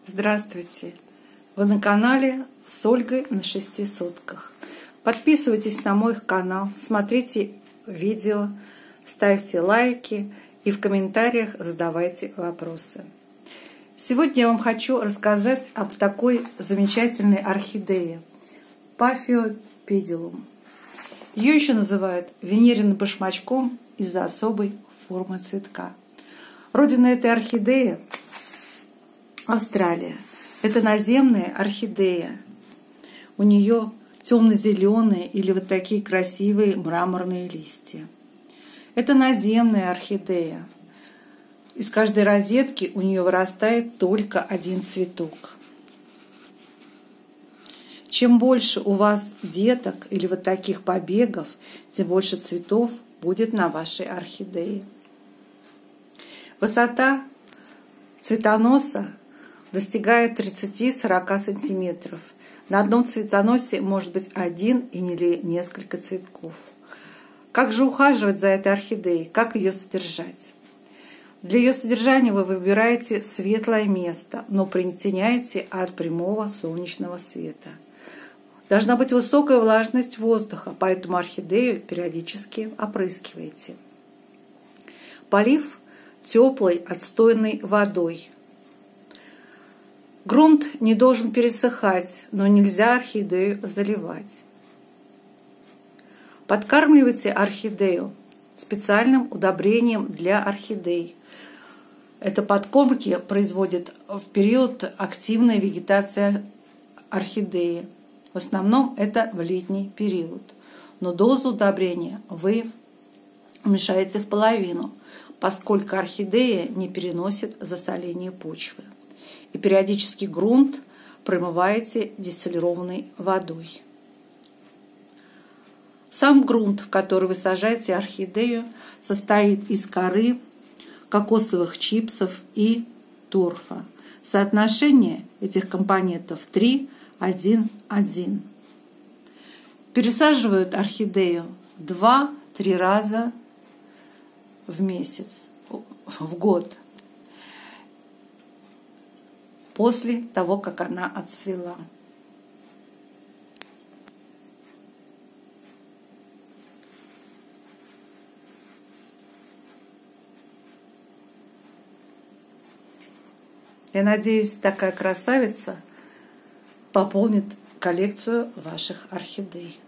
Здравствуйте! Вы на канале с Ольгой на 6 сотках. Подписывайтесь на мой канал, смотрите видео, ставьте лайки и в комментариях задавайте вопросы. Сегодня я вам хочу рассказать об такой замечательной орхидее Paphiopedilum. Ее еще называют венериным башмачком из-за особой формы цветка. Родина этой орхидеи – Австралия. Это наземная орхидея. У нее темно-зеленые или вот такие красивые мраморные листья. Это наземная орхидея. Из каждой розетки у нее вырастает только один цветок. Чем больше у вас деток или вот таких побегов, тем больше цветов будет на вашей орхидее. Высота цветоноса достигает 30-40 сантиметров. На одном цветоносе может быть один или несколько цветков. Как же ухаживать за этой орхидеей? Как ее содержать? Для ее содержания вы выбираете светлое место, но притеняете от прямого солнечного света. Должна быть высокая влажность воздуха, поэтому орхидею периодически опрыскиваете. Полив теплой отстойной водой. Грунт не должен пересыхать, но нельзя орхидею заливать. Подкармливайте орхидею специальным удобрением для орхидей. Это подкормки производят в период активной вегетации орхидеи. В основном это в летний период. Но дозу удобрения вы уменьшаете в половину, поскольку орхидея не переносит засоление почвы. И периодически грунт промываете дистиллированной водой. Сам грунт, в который вы сажаете орхидею, состоит из коры, кокосовых чипсов и торфа. Соотношение этих компонентов 3:1:1. Пересаживают орхидею 2-3 раза в месяц, в год, после того, как она отцвела. Я надеюсь, такая красавица пополнит коллекцию ваших орхидей.